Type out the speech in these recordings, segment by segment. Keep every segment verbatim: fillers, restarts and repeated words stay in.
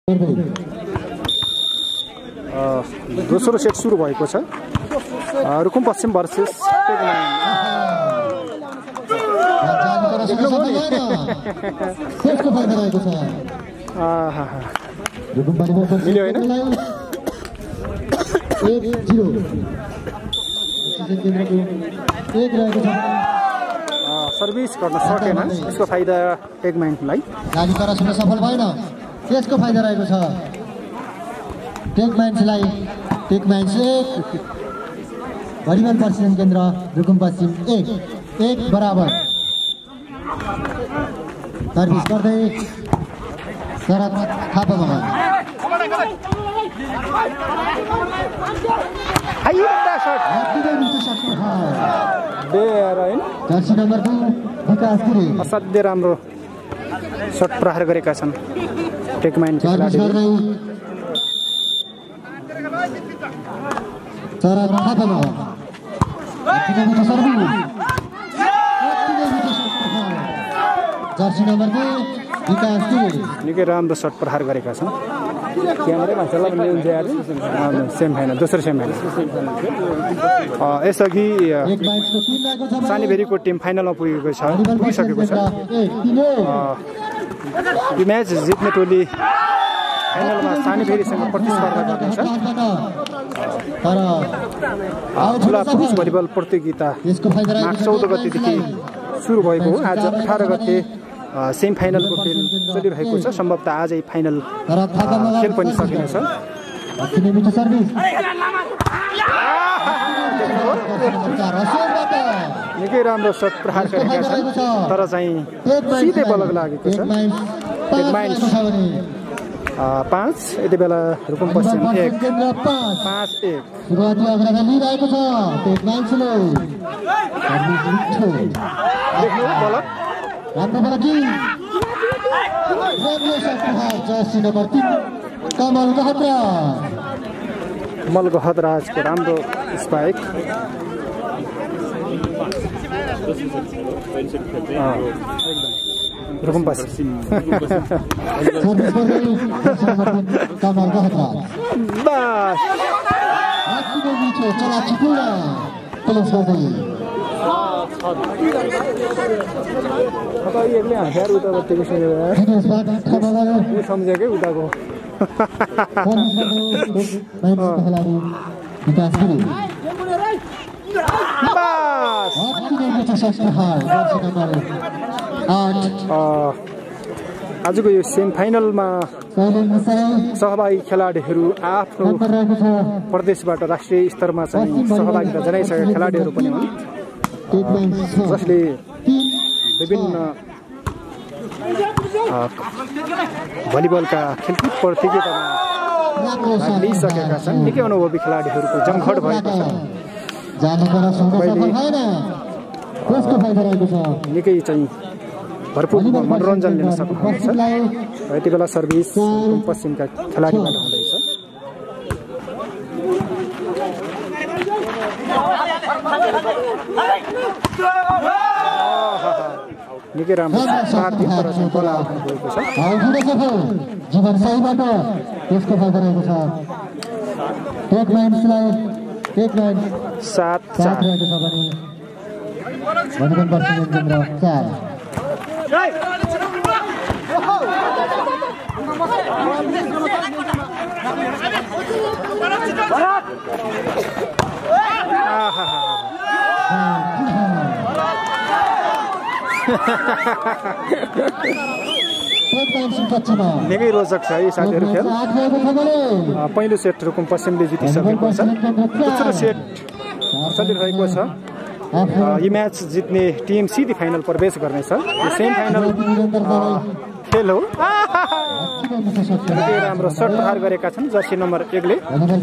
दोस्रो सेट सुरु भएको छ रुकुम पश्चिम भर्सेस मिल्यो होइन सर्भिस गर्न सकेन यसको फाइदा टेकमाइन्डलाई लागि तर सुन्न सफल भएन त्यसको फाइदा रहेको छ टेकमाइन्डलाई टेकमाइन्ड एक भलिबल प्रशिक्षण केन्द्र रुकुम पश्चिम एक एक बराबर सर्भिस गर्दै शरद थापामा जर्सी नम्बर दुई विकास गिरी असाध्य राम्रो शट प्रहार गरेका छन् टेकमाइन्ड खेलाडीले शरद थापामा जर्सी नम्बर दुई विकास गिरी निकै राम्रो शट प्रहार गरेका छन् क्यामेरा सेमी फाइनल दोस्रो सेमी फाइनल यसअघि सानीभेरीको टिम फाइनलमा पुगेको छ पुगिसकेको छ यो म्याच जित्ने टोली फाइनलमा सानीभेरीसँग प्रतिस्पर्धा गर्नेछ ठुला पुरुष भलिबल प्रतियोगिता मार्च चौध गतेदेखि सुरु भएको हो आज अठार गते सेमी फाइनलको खेल चलिरहेको छ सम्भवतः आजै फाइनल खेल पनि सकिनेछ निकै राम्रो शट प्रहार गरेका छन् तर चाहिँ सिधै बलक लागेको छ पाँच यति बेला रुकुम पश्चिम एक पाँच एक बलक राम्रो बलकी जर्सी नम्बर तीन कमल गहतराज कमल गहतराजको राम्रो स्पाइक रुकुम पश्चिम कमल गहतराज बस चलाची पुरा पुलिस गर्दै एक्लै हाँसेर उता बत्तीको सम्झेकै उताको आजको यो सेमी फाइनलमा सहभागी खेलाडीहरू आफ्नो प्रदेशबाट राष्ट्रिय स्तरमा चाहिँ सहभागिता जनाइसकेका खेलाडीहरू पनि हुन् जसले विभिन्न भलिबलका खेलकुद प्रतियोगितामा भाग लिइसकेका छन् निकै अनुभवी खेलाडीहरूको जमघट भएको छ निकै चाहिँ भरपूर मनोरञ्जन लिन सक्नुहुन्छ यति बेला सर्भिस पश्चिमका खेलाडीबाट हुँदैछ निकै राम्रो साथी तर बोला गएको छ जीवन सहीबाट त्यसको फाइदा रहेको छ टेकमाइन्डलाई टेकमाइन्ड सात सात रहेको छ भने भलिबल प्रशिक्षण केन्द्र चार निकै रोचक छ है साथीहरू खेल पहिलो सेट रुकुम पश्चिमले जितिसकेको छ दोस्रो सेट चलिरहेको छ यो म्याच जित्ने टिम सिधै फाइनल प्रवेश गर्नेछ यो सेमी फाइनल खेल हो निकै राम्रो शट प्रहार गरेका छन् जर्सी नम्बर एकले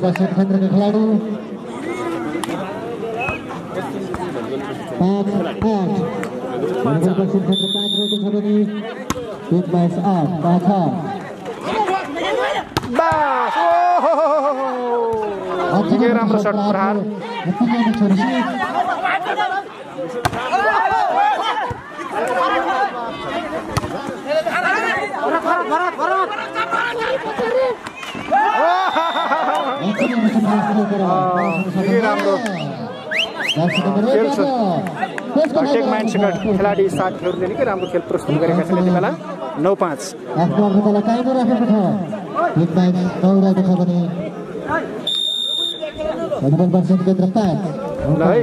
निकै राम्रो शट प्रहार निकै राम्रो खेल छ। टेक माइन्ड्सका खेलाडी साथीहरूले निकै राम्रो खेल प्रस्तुत गरेका छन् यति बेला। नौ पाँच आफ्नो अर्धतला कायम राखेको छ। टेक माइन्ड्स दौडाएको छ भने भलिबल पर्सेन्ट केन्द्र पाँच ल है।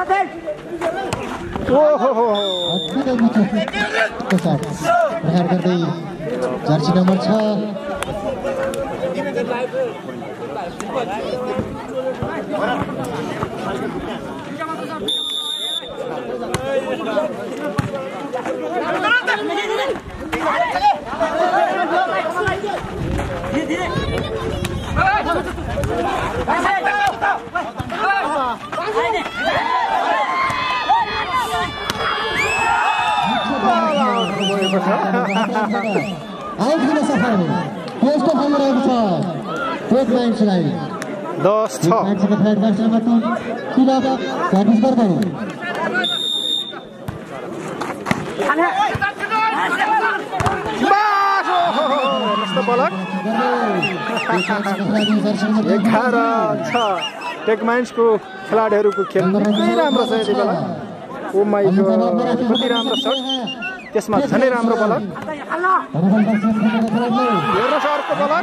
ओहो हो अति मिठो साथ प्रहार गर्दै जर्सी नम्बर छ आउट हुन सफल। पोस्ट भइरहेको छ टेक माइन्ड्सलाई। दस छ माइन्ड्सको थर्ड म्याच नम्बर तीन किलक सर्भिस गर्दै एघार छ। टेक माइन्ड्सको खेलाडीहरूको खेल निकै राम्रो छ यति बेला। ओ माइ गॉड कति राम्रो शट, त्यसमा झनै राम्रो बलक। हेर्नुहोस् अर्को बलक।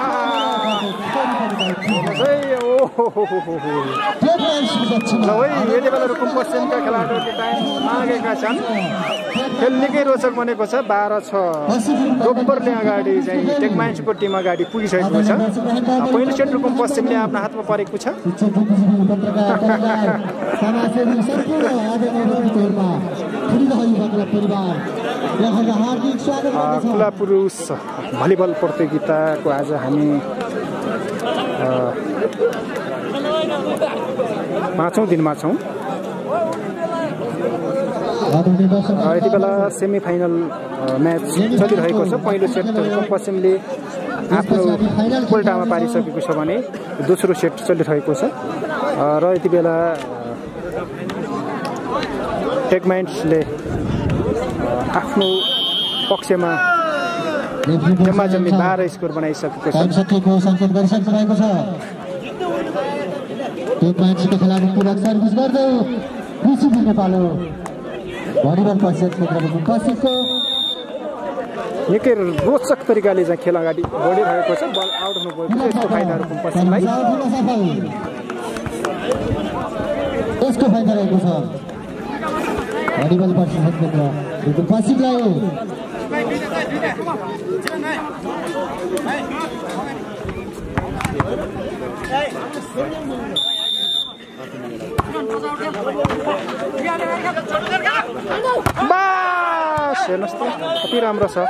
ल है यति बेला रुकुम पश्चिमका खेलाडीहरूले टाइम मागेका छन्। खेल निकै रोचक बनेको छ। बाह्र छ दोब्बरले अगाडि चाहिँ टेक माइन्ड्सको टिम अगाडि पुगिसकेको छ। पहिलो सेट रुकुम पश्चिमले आफ्नो हातमा परेको छ। खुला पुरुष भलिबल प्रतियोगिताको आज हामी पाँचौँ दिनमा छौँ। यति बेला सेमी फाइनल म्याच चलिरहेको छ। पहिलो सेट पश्चिमले आफ्नो पोल्टामा पारिसकेको छ भने दोस्रो सेट चलिरहेको छ र यति बेला टेक माइन्ड्सले आफ्नो पक्षमा जम्मा जम्मी बाह्र स्कोर बनाइसकेको छ। सङ्केत गरिसक्नु भएको छ। टेक माइन्ड्सको खेलाडी पुरक सर्भिस गर्दै बिसिबी नेपाल भलिबल पर्सेन्ट क्षेत्रको पश्चिमको निकै रोचक तरिकाले चाहिँ खेल अगाडि बढिरहेको छ। बल आउट हुनुभएको छ। यसको फाइदाहरू पश्चिमलाई यसको फाइदा रहेको छ भलिबल पर्सेन्ट क्षेत्र पश्चिमलाई। बास हेर्नुहोस् त कति राम्रो छ।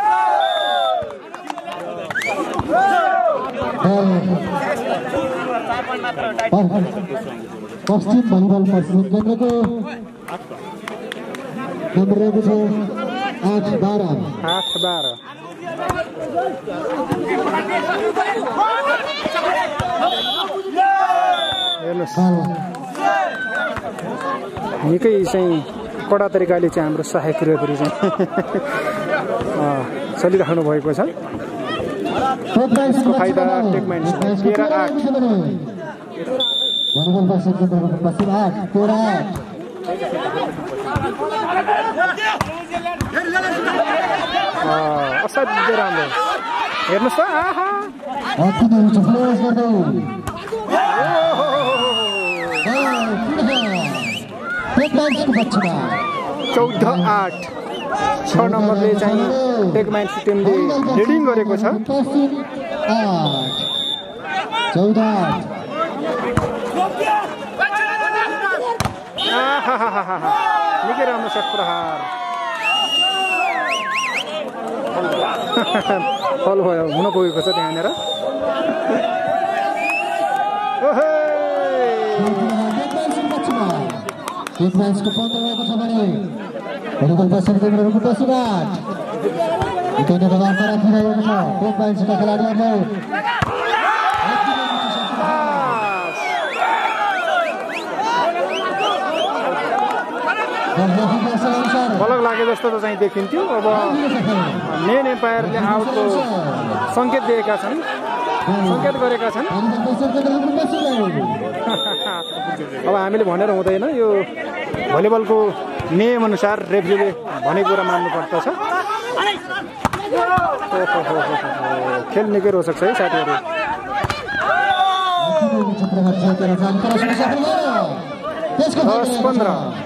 पश्चिम भलिबल पर्सेन्ट केन्द्रको नम्बर रहेको छ आठ बाह्र आठ बाह्र। हेर्नुहोस् निकै चाहिँ कडा तरिकाले चाहिँ हाम्रो सहायक रेफरी चाहिँ चलिराख्नु भएको छ। फाइदा टेक माइन्ड्स तेह्र आठ। भलिबल पर्सेन्ट केन्द्रको पश्चिम आठ तेह्र आठ। असाध्यै राम्रो हेर्नुहोस् त। आहा चौध आठ छ नम्बरले चाहिँ टेक माइन्ड्स टिमले लिडिङ गरेको छ। चौध आठ निकै राम्रो सट प्रहार फल भयो हुन पुगेको छ त्यहाँनिर। टेक माइन्ड्सको पन्ध्र रहेको छ भने भलिबल पर्सेन्ट केन्द्रको पश्चिम आठ त्यहाँनिर वार्ता राखिरहेको छ टेक माइन्ड्सका खेलाडीहरूले। बलक लागे जस्तो त चाहिँ देखिन्थ्यो। अब मेन एम्पायरले आउटको सङ्केत दिएका छन्। सङ्केत गरेका छन्। अब हामीले भनेर हुँदैन, यो भलिबलको नियम अनुसार रेफ्रीले भनेको कुरा मान्नुपर्दछ। खेल निकै रोचक छ है साथीहरू। दस पन्ध्र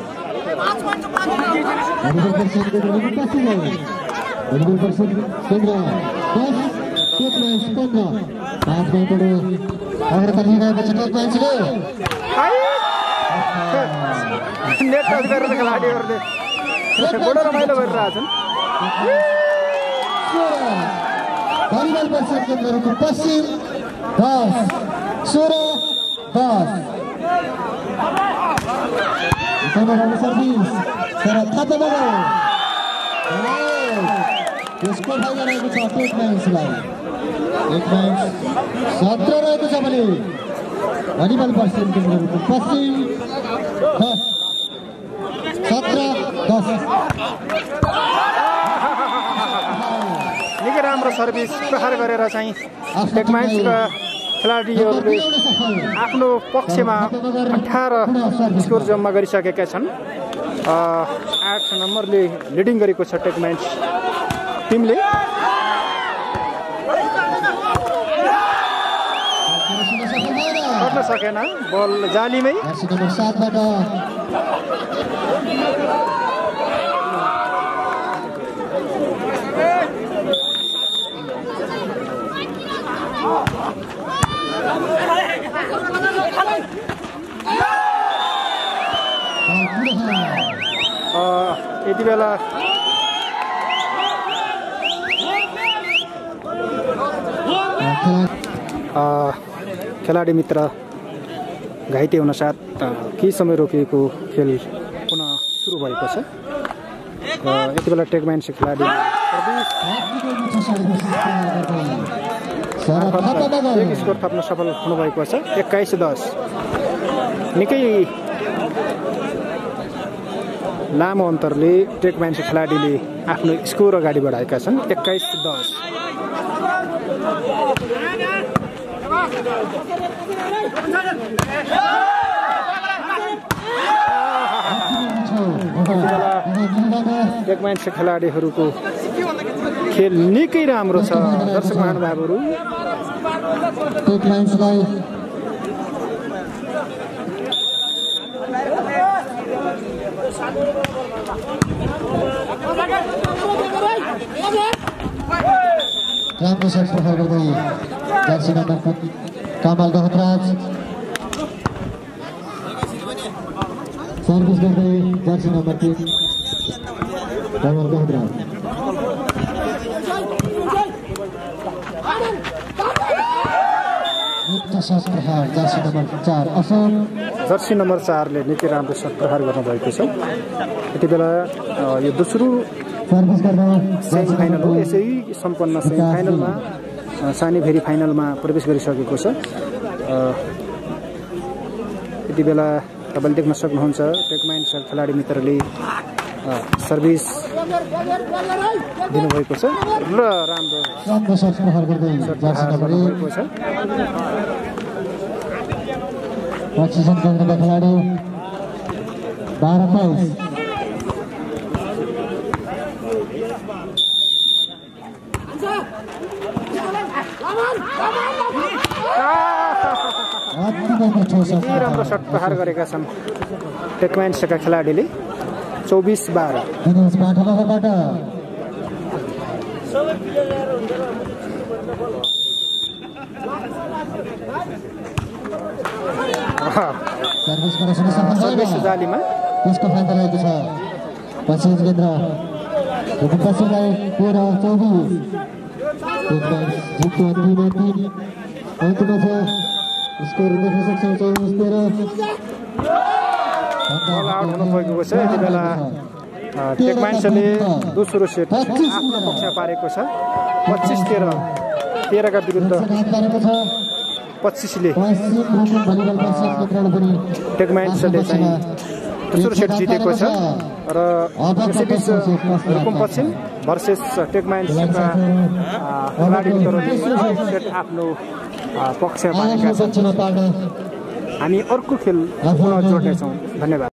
नेट टच गरेर खेलाडीहरूले बडो रमाइलो गरिरहेछन्। भलिबल परिषद केन्द्रहरूको पश्चिम दस सोह्र दस सर्भिस तर थाहा यसको फाइदा रहेको छ टेक माइन्सलाई। टेक माइन्स सत्र रहेको छ भने भलिबल परिषद केन्द्रहरूको पश्चिम दस सत्र दस। निकै राम्रो सर्भिस प्रहार गरेर चाहिँ टेक माइन्सका खेलाडीहरूले आफ्नो पक्षमा अठार स्कोर जम्मा गरिसकेका छन्। आठ नम्बरले लिडिङ गरेको छ टेक माइन्स टिमले। गर्न सकेन, बल जालीमै। यति बेला खेलाडी मित्र घाइते हुनसाथ केही समय रोकिएको खेल पुनः सुरु भएको छ। यति बेला टेक माइन्स खेलाडी एक स्कोर थप्न सफल हुनुभएको छ। एक्काइस दस निकै लामो अन्तरले टेक माइन्स खेलाडीले आफ्नो स्कोर अगाडि बढाएका छन्। एक्काइस दस टेक माइन्स खेलाडीहरूको खेल निकै राम्रो छ। दर्शक महानुभावहरू राम्रो सर्भिस प्रहार गर्दै jersey number Kamal Gahatraj service गर्दै जर्सी नम्बर तीन कमल गहतराज। सर्ट प्रहार जर्सी नम्बर चार अशोक जर्सी नम्बर चारले निकै राम्रो सर्ट प्रहार गर्नुभएको छ। यति बेला यो दोस्रो सर्भिस गर्दा सेमी फाइनल हो। यसै सम्पन्न सेमी फाइनलमा सानी भेरी फाइनलमा प्रवेश गरिसकेको छ। यति बेला तपाईँले देख्न सक्नुहुन्छ टेक माइन्स खेलाडी मित्रले सर्भिस दिनुभएको छ र राम्रो राम्रो सर्ट प्रहार गर्दै जर्सी नम्बर भएको छ। पछिसन केन्द्रका खेलाडी बाह्र तेइस राम्रो सर्ट प्रहार गरेका छन् टेक माइन्सका खेलाडीले। चौबिस बाह्र सर्भिस जालीमा त्यसको फाइदा रहेको छ। पश्चिम केन्द्र पश्चिमलाई तेह्र चौबिस जित्यो अन्तिममा तिन अन्तिममा छ स्कोर देख्न सक्छौँ चौबिस तेह्र। बल आउट हुनुभएको छ। यति बेला टेक माइन्सले दोस्रो सेट आफ्नो पक्षमा पारेको छ। पच्चिस तेह्र तेह्रका विरुद्ध पच्चिसले टेक माइन्सले चाहिँ दोस्रो सेट जितेको छ र यसैबीच रुकुम पश्चिम भर्सेस टेक माइन्सका खेलाडी मित्रहरूले सेट आफ्नो पक्ष पारेका छन्। हामी अर्को खेल पुनः जोड्नेछौँ। धन्यवाद।